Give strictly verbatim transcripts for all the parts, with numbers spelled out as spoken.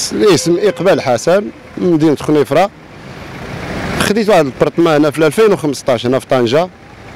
الاسم اقبال حسن من مدينه خنيفره. خديت واحد البرطمان هنا في ألفين وخمسطاش هنا في طنجه.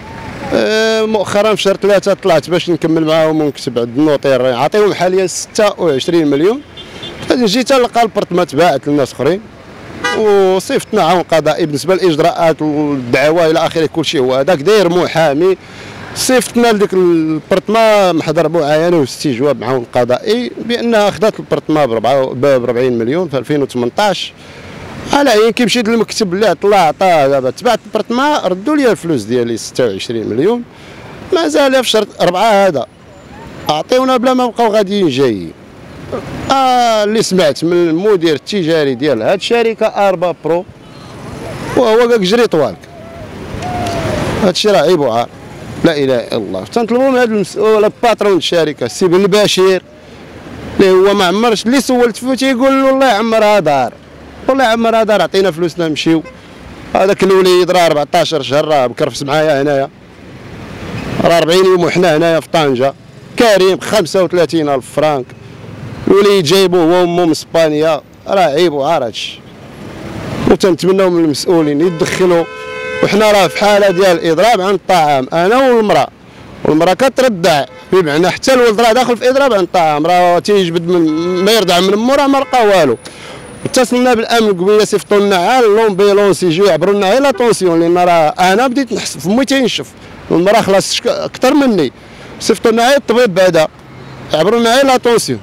أه مؤخرا في شهر ثلاثة طلعت باش نكمل معاهم ونكتب عند النوطير عطيهم حاليا ستة وعشرين مليون. جيت نلقى البرطمان تباعت للناس اخرين وصيفطنا عون قضائي بالنسبه للاجراءات والدعوى الى اخره. كل شيء هو هذاك داير محامي. صيفطنا لديك البرطمان محضر معاينه واستجواب معاون قضائي بانها خدات البرطمان ب أربعين مليون في ألفين وثمنطاش. على عين كي مشيت للمكتب اللي طلع عطاه دابا تبعت البرطمان ردوا لي الفلوس ديالي ستة وعشرين مليون. مازال في شهر أربعة هذا اعطيونا بلا ما بقاو غاديين جايين. آه اللي سمعت من المدير التجاري ديال هاد الشركه اربا برو وهو قال جري طوالك. هادشي راه عيب وعار لا اله الا الله. تنطلبوا من هذا المسؤول باترون الشركه السي بن البشير اللي هو ما عمرش اللي سولت فيه تيقول له الله يعمرها دار والله يعمرها دار عطينا فلوسنا نمشيو. هذاك الوليد راه أربعطاش شهر راه مكرفس معايا هنايا راه أربعين يوم وحنا هنايا في طنجه. كريم خمسة وثلاثين ألف فرانك. الوليد جايبوه هو وامو من اسبانيا. راه عيب وعار هادشي وتنتمناو من المسؤولين يدخلوا. وحنا راه في حاله ديال اضراب عن الطعام انا والمراه والمراه كتردع بمعنى حتى الولد راه داخل في اضراب عن الطعام راه تيجبد من ما يرضع من مو راه ما لقى والو. اتصلنا بالامن قبيله صيفطوا لنا عا لومبيلونس يجيو يعبروا لنا غير لا طونسيون لان راه انا بديت نحس في فمي تينشف والمراه خلاص اكثر مني. صيفطوا لنا غير الطبيب بعدا يعبروا لنا غير لا طونسيون.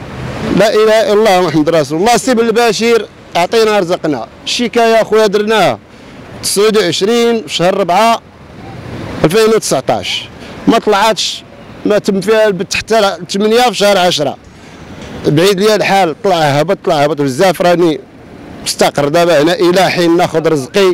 لا اله الا الله محمد رسول الله. سي بن البشير اعطينا رزقنا. الشكايه اخويا درناها تسعة وعشرين في شهر أربعة ألفين وتسعطاش ما طلعتش. ما تم فيها البت حتى ثمانية في شهر عشرة. بعيد ليا الحال طلع هبط طلع هبط بزاف. راني مستقر دابا هنا الى حين ناخذ رزقي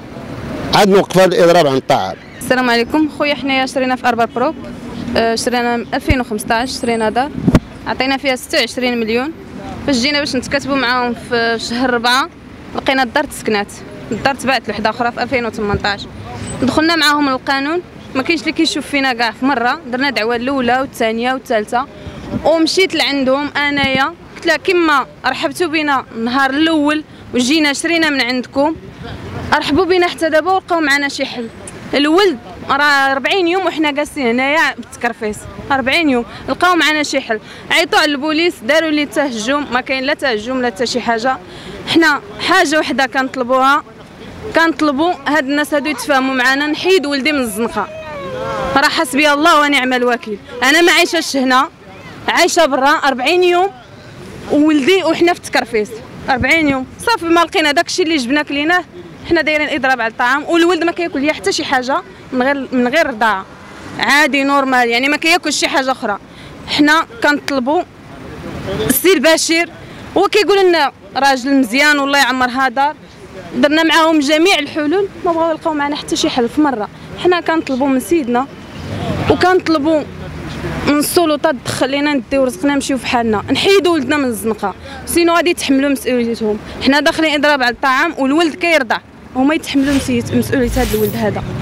عاد نوقف هذا الاضراب عن الطعام. السلام عليكم خويا. حنايا شرينا في أربا برو شرينا ألفين وخمسطاش شرينا دار عطينا فيها ستة وعشرين مليون. فاش جينا باش نتكاتبوا معاهم في شهر أربعة لقينا الدار تسكنات. الدار تباعت لوحده اخرى في ألفين وثمنطاش. دخلنا معاهم للقانون ما كاينش اللي كيشوف فينا كاع. في مره درنا دعوه الاولى والثانيه والثالثه ومشيت لعندهم انايا قلت لها كما رحبتوا بنا النهار الاول وجينا شرينا من عندكم رحبوا بنا حتى دابا ولقاو معنا شي حل. الولد راه أربعين يوم وحنا جالسين هنايا بالتكرفيس أربعين يوم لقاو معنا شي حل. عيطوا على البوليس داروا لي تهجم ما كاين لا تهجم لا حتى شي حاجه. حنا حاجه وحده كنطلبوها كنطلبوا هاد الناس هادو يتفاهموا معنا نحيد ولدي من الزنقه. راه حسبي الله ونعم الوكيل. انا ما عايشاش هنا عايشه برا أربعين يوم وولدي وحنا في التكرفيس أربعين يوم صافي ما لقينا داكشي اللي جبنا كليناه. حنا دايرين اضراب على الطعام والولد ما كياكل ليا حتى شي حاجه من غير من غير رضاعه عادي نورمال يعني ما كياكلش شي حاجه اخرى. حنا كنطلبوا السي البشير هو كيقول لنا راجل مزيان والله يعمرها دار. درنا معاهم جميع الحلول ما بغاو يلقاو معنا حتى شي حل في مره. حنا كنطلبوا من سيدنا وكنطلبوا من السلطات تدخل لينا نديو رزقنا نمشيو في حالنا نحيدوا ولدنا من الزنقه سينو غادي يتحملوا مسؤوليتهم. حنا داخلين اضراب على الطعام والولد كيرضع هما يتحملوا مسؤوليه هذا الولد هذا.